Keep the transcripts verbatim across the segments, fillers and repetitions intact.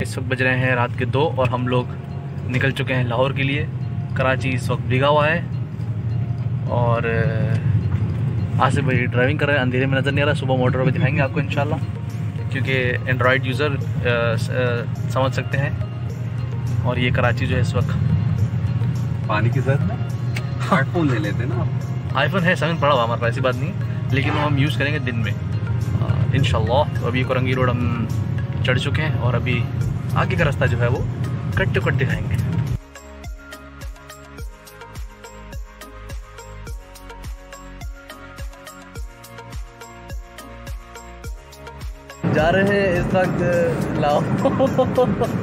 इस वक्त बज रहे हैं रात के दो और हम लोग निकल चुके हैं लाहौर के लिए। कराची इस वक्त भीगा हुआ है और आसिफ भाई ड्राइविंग कर रहे हैं। अंधेरे में नज़र नहीं आ रहा, सुबह मोटर पे दिखाएंगे आपको इंशाल्लाह, क्योंकि एंड्रॉयड यूज़र समझ सकते हैं। और ये कराची जो है इस वक्त पानी की जरूरत है, आईफोन ले लेते ना। आईफोन है, सेवन पड़ा हुआ हमारे पास, ऐसी बात नहीं, लेकिन वो हम यूज़ करेंगे दिन में इंशाल्लाह। तो अभी कोरंगी रोड हम चढ़ चुके हैं और अभी आगे का रास्ता जो है वो कट टू कट दिखाएंगे। जा रहे हैं इस वक्त लाहौर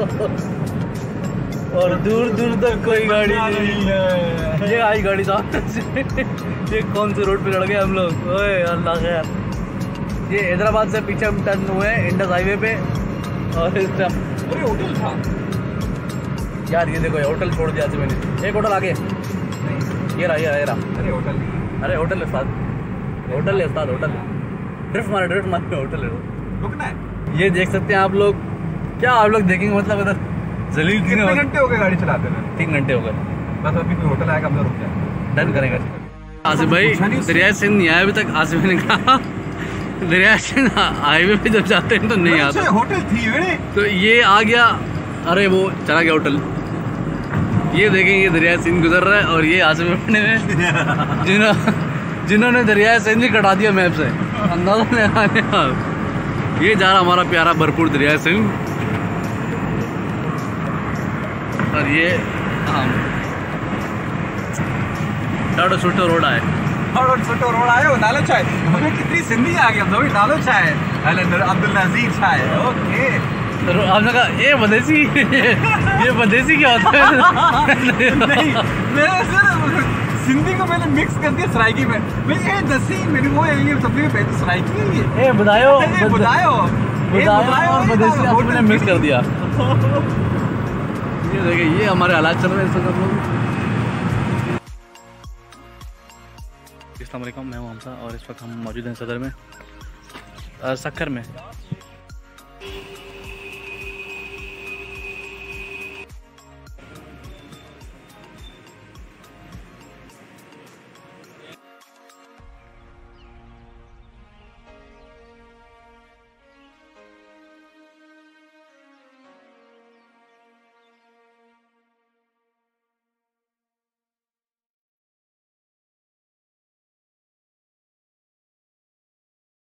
और दूर दूर तक कोई गाड़ी नहीं है। ये आई गाड़ी सामने से। ये कौन से रोड पे चढ़ गए हम लोग, ओए अल्लाह खैर। ये हैदराबाद से पीछे हम टर्न हुए हैं इंडस हाईवे पे और इस टाइम अरे होटल था यार, ये देखो होटल छोड़ दिया था मैंने। एक होटल आगे, ये रहा ये रहा ये रहा। अरे होटल नहीं, अरे होटल है साथ, होटल है साथ, होटल ड्रिफ्ट मारे ड्रिफ्ट मारे होटल है। रुकना है। ये देख सकते हैं आप लोग, क्या आप लोग देखेंगे मतलब इधर जलील कितने घंटे हो गए गाड़ी चलाते हुए? तीन घंटे हो गए। बस अभी कोई होटल आएगा, हम लोग रुक जाए, डन करेंगे। आसिफ भाई दरिया सिंध नहीं आया अभी तक। आसिफ ने कहा दरिया सिंध हाईवे पे जब जाते हैं तो नहीं आता। होटल थी वे तो ये आ गया, अरे वो चला गया होटल। ये देखें, ये दरिया सिंध गुजर रहा है और ये आसिफ अपने में जिन्हों जिन्होंने दरिया सिंध ही कटा दिया मैप से, अंदाजा लगाने आप। ये जा रहा हमारा प्यारा भरपूर दरिया सिंध और ये हाँ डाडो सुटो रोड आए और छोटो रोड आए हो नालो चाय। हमें कितनी सिंधी आ गई, हम लोग नालो चाय अब्दुल नजीर चाय। ओके तो आपने कहा ये बदेसी ये बदेसी क्या होता है? नहीं, मेरे सर सिंधी को मैंने मिक्स कर दिया सराइकी में। मैं ये दसी मेरी वो है, ये सबसे पहले सराइकी है ये। ए बुदायो ये बुदायो बुदायो और बदेसी आपने मिक्स कर दिया। ये देखिए, ये हमारे हालात चल रहे हैं इस वक्त। अस्सलाम वालेकुम, मैं हूं हमसा और इस वक्त हम मौजूद हैं सदर में, सक्कर में।